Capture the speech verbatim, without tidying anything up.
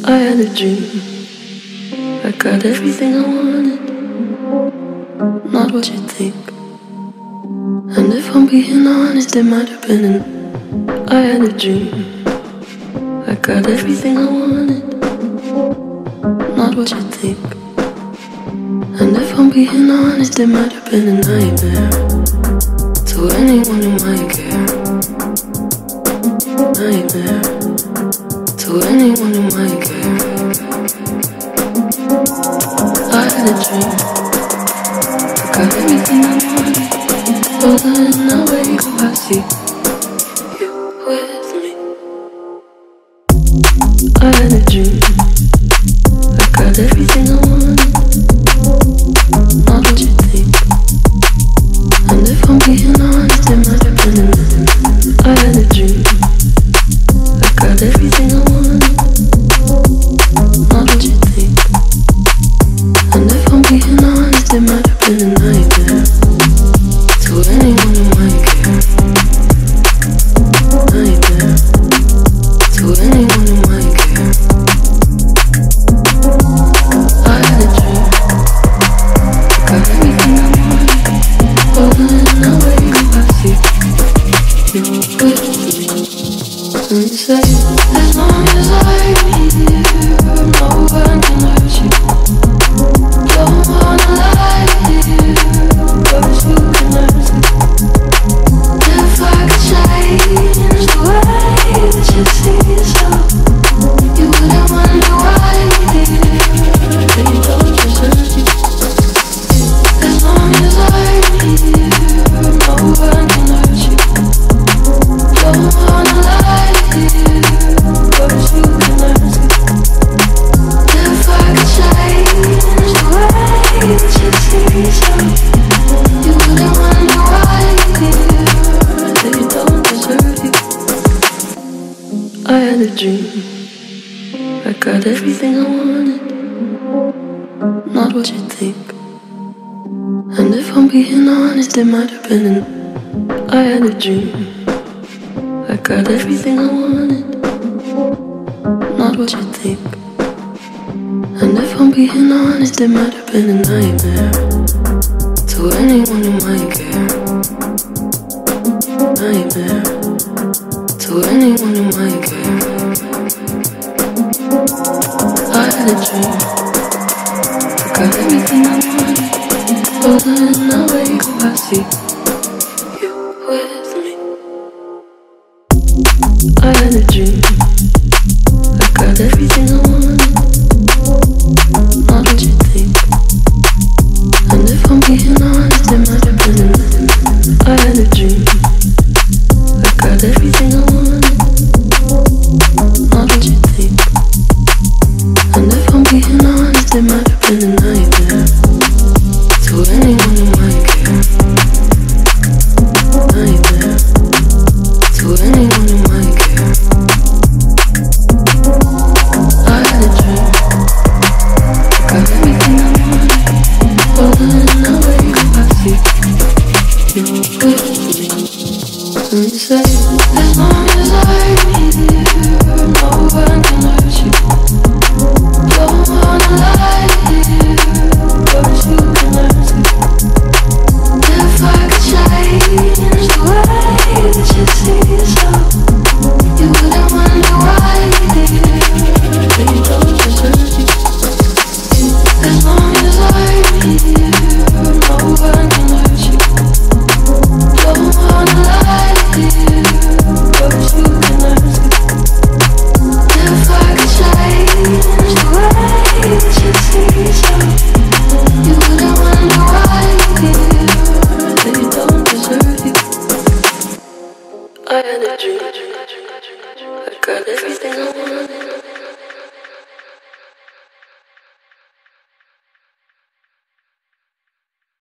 I had a dream. I got everything I wanted, not what you think. And if I'm being honest, it might have been an I had a dream. I got everything I wanted, not what you think. And if I'm being honest, it might have been a nightmare to anyone who might care. Nightmare to anyone who might care. I had a dream. I got everything I wanted, but then I wake up, I see you with me. I had a dream. I got everything I wanted, not what you think. And if I'm being honest, it might have been a I had a dream. I got everything I wanted, not what you think. And if I'm being honest, it might have been a nightmare to anyone who might care. Nightmare to anyone who might care. I had a dream. I got everything I wanted, but when I wake up, I see you with me. And you say, as long as I'm here, no one can hurt you. Don't wanna lie to you, but you can hurt me. If I could change the way that you see yourself, you wouldn't wonder why that you don't deserve me. As long as I'm here, no one can hurt you. Don't wanna lie to you, but you can hurt me. If I could change the way that you see yourself, you wouldn't wonder why that you don't deserve you. I had a dream. I got everything I wanted, not what you think. And if I'm being honest, it might have been an I had a dream. I got everything I wanted, not what you think. And if I'm being honest, it might have been a nightmare to anyone who might care. Nightmare to anyone who might care. I had a dream. I got everything I wanted, but then I wake up, I see you with me. I had a dream. I got everything I wanted, not what you think. And if I'm being honest, it might have been a I had a dream. I got everything I wanted, not what you think. And if I'm being honest, it might have been a nightmare to anyone who might care. Nightmare to anyone who might care. I had a dream. I got everything I wanted, but then I wake up, I see you with me. And you say, as long as I'm here, no one can hurt you. Don't wanna lie to you, but you can hurt me. If I could change the way that you see yourself, you wouldn't wonder why that you don't deserve me. As long as I'm here, no one can hurt you. Don't wanna lie to you, but you can hurt me. If I could change the way that you see yourself, you wouldn't wonder why that you don't deserve you. I had a dream. I got everything I wanted.